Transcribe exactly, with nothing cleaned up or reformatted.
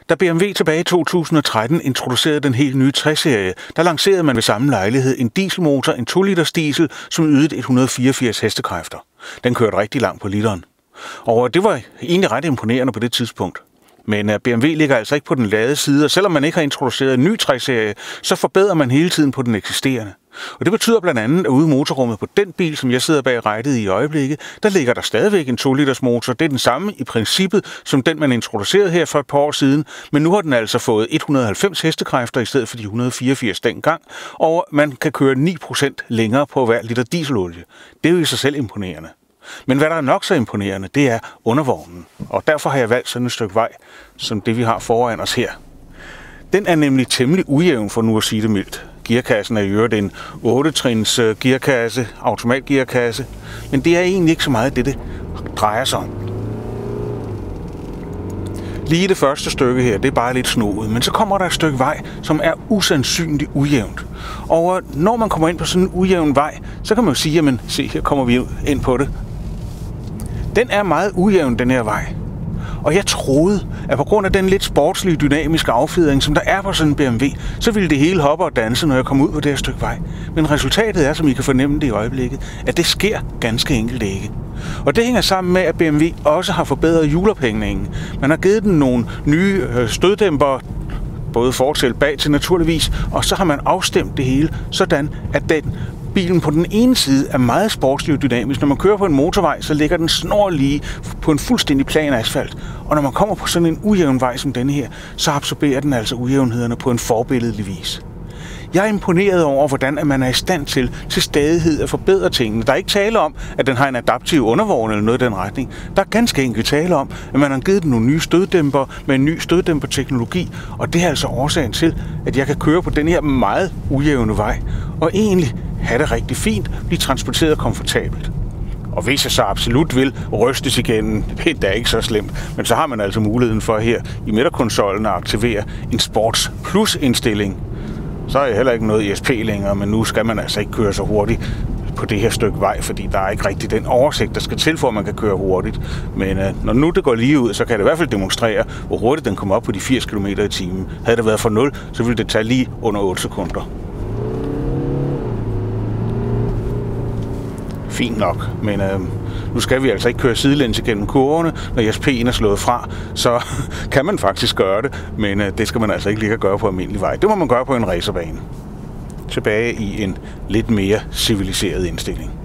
Da B M W tilbage i to tusind og tretten introducerede den helt nye tre serie, der lancerede man ved samme lejlighed en dieselmotor, en to liters diesel, som ydede et hundrede og fireogfirs hestekræfter. Den kørte rigtig langt på literen. Og det var egentlig ret imponerende på det tidspunkt. Men B M W ligger altså ikke på den lade side, og selvom man ikke har introduceret en ny tre serie, så forbedrer man hele tiden på den eksisterende. Og det betyder blandt andet, at ude i motorrummet på den bil, som jeg sidder bag rattet i øjeblikket, der ligger der stadigvæk en to liters motor. Det er den samme i princippet, som den man introducerede her for et par år siden, men nu har den altså fået et hundrede og halvfems hestekræfter i stedet for de et hundrede og fireogfirs dengang, og man kan køre ni procent længere på hver liter dieselolie. Det er jo i sig selv imponerende. Men hvad der er nok så imponerende, det er undervognen, og derfor har jeg valgt sådan et stykke vej, som det vi har foran os her. Den er nemlig temmelig ujævn, for nu at sige det mildt. Gearkassen er i øvrigt en otte-trins gearkasse, automatgearkasse, men det er egentlig ikke så meget det, det drejer sig om. Lige det første stykke her, det er bare lidt snoet, men så kommer der et stykke vej, som er usandsynligt ujævnt. Og når man kommer ind på sådan en ujævn vej, så kan man jo sige, jamen se, her kommer vi ind på det. Den er meget ujævn, den her vej. Og jeg troede, at på grund af den lidt sportslige, dynamiske affjedring, som der er på sådan en B M W, så ville det hele hoppe og danse, når jeg kom ud på det her stykke vej. Men resultatet er, som I kan fornemme det i øjeblikket, at det sker ganske enkelt ikke. Og det hænger sammen med, at B M W også har forbedret hjulophængningen. Man har givet den nogle nye støddæmpere, både fortil bag til naturligvis, og så har man afstemt det hele, sådan at den bilen på den ene side er meget sportslig og dynamisk. Når man kører på en motorvej, så ligger den snorlige på en fuldstændig plan asfalt. Og når man kommer på sådan en ujævn vej som denne her, så absorberer den altså ujævnhederne på en forbilledlig vis. Jeg er imponeret over, hvordan man er i stand til til stadighed at forbedre tingene. Der er ikke tale om, at den har en adaptiv undervogn eller noget i den retning. Der er ganske enkelt tale om, at man har givet den nogle nye støddæmper med en ny støddæmperteknologi. Og det er altså årsagen til, at jeg kan køre på den her meget ujævne vej. Og egentlig have det rigtig fint, blive transporteret komfortabelt. Og hvis jeg så absolut vil rystes igen, det er da ikke så slemt, men så har man altså muligheden for her i midterkonsollen at aktivere en Sports Plus indstilling. Så er jeg heller ikke noget E S P længere, men nu skal man altså ikke køre så hurtigt på det her stykke vej, fordi der er ikke rigtig den oversigt, der skal til, for at man kan køre hurtigt. Men øh, når nu det går lige ud, så kan det i hvert fald demonstrere, hvor hurtigt den kommer op på de firs kilometer i timen. Havde det været for nul, så ville det tage lige under otte sekunder. Fint nok, men øh, nu skal vi altså ikke køre sidelæns igennem kurverne, når E S P'en er slået fra, så kan man faktisk gøre det, men øh, det skal man altså ikke ligge at gøre på almindelig vej. Det må man gøre på en racerbane. Tilbage i en lidt mere civiliseret indstilling.